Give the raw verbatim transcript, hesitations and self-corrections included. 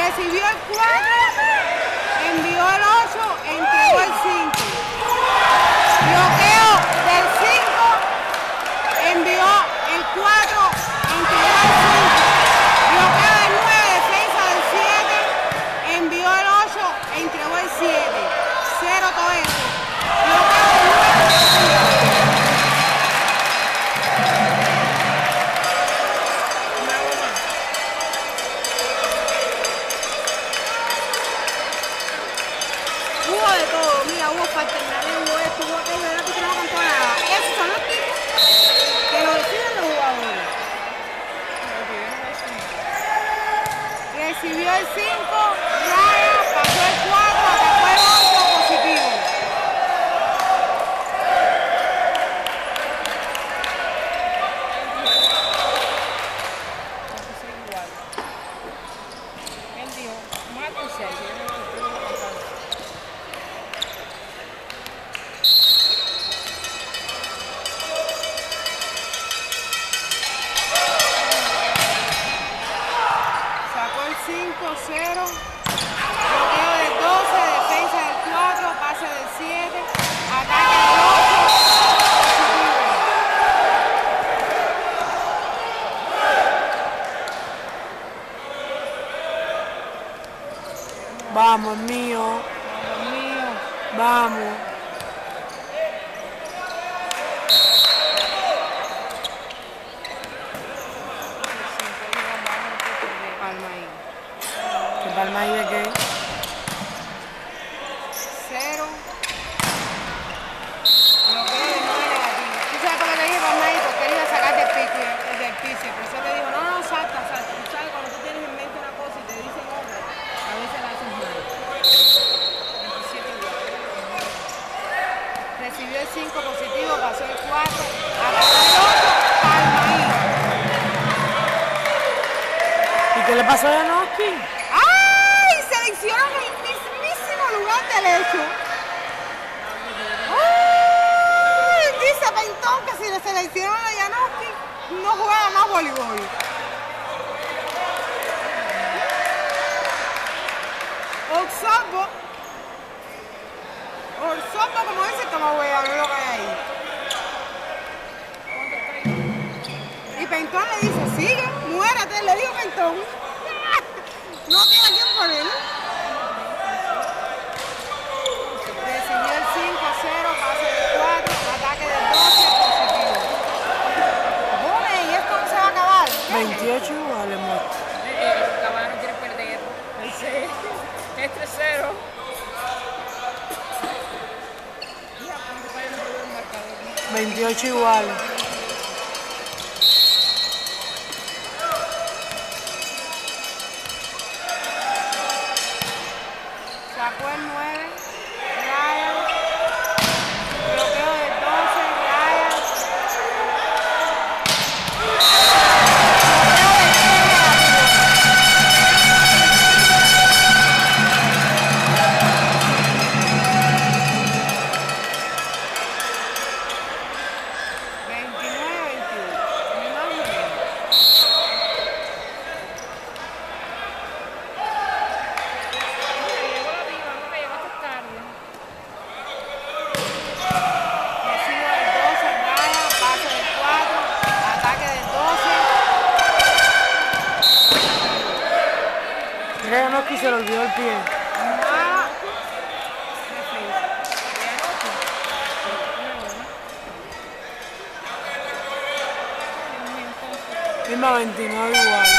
Recibió el cuatro, envió el ocho, entregó el cinco. Bloqueo del cinco, envió el cuatro, entregó el cinco. Bloqueo del nueve, defensa del siete, envió el ocho, entregó el siete. Cero todo eso. Bloqueo del nueve. Hubo de todo, mira, hubo paternales, hubo esto, hubo aquello, era que no contó nada. Esos son los tipos que lo deciden los jugadores. Recibió el cinco, raya, pasó el cuatro, atacó el ocho, positivo. Él dijo, más de seis. cinco cero, bloqueo del doce, defensa del cuatro, pase del siete, ataque del ocho, positivo. Vamos, mío. Vamos, mío. Vamos. ¿Palma ahí de qué? Cero. Bloqueo de nueve negativo. ¿Tú sabes por qué le dije Palma ahí? Porque él iba a sacar del piso, del piso. El profesor le dijo, no, no, salta, salta. Tú sabes cuando tú tienes en mente una cosa y te dicen otra, a veces la haces mal. veintisiete igual. Recibió el cinco positivo, pasó el cuatro, atacó el ocho, Palma ahí. ¿Y qué le pasó a Janoski? Seleccionan el mismísimo lugar del hecho. ¡Uy! Dice Pentón que si le seleccionan a Janoski no juega más voleibol. Observo. Observo como dice que no voy a ver lo que hay ahí. Y Pentón le dice, sigue, muérate, le dijo Pentón. No tiene a quién poner. Recibió el cinco cero, pase del cuatro, ataque del doce, positivo. Joder, ¿y esto no se va a acabar? veintiocho igual, amor. El caballo no quiere perder. El seis. Es tres cero. veintiocho igual. Sacó el nueve, raya, bloqueo del doce, raya, bloqueo del tres veintinueve veintiuno, ni más ni menos. Janoski se le olvidó el pie. Ah. Misma veintinueve igual.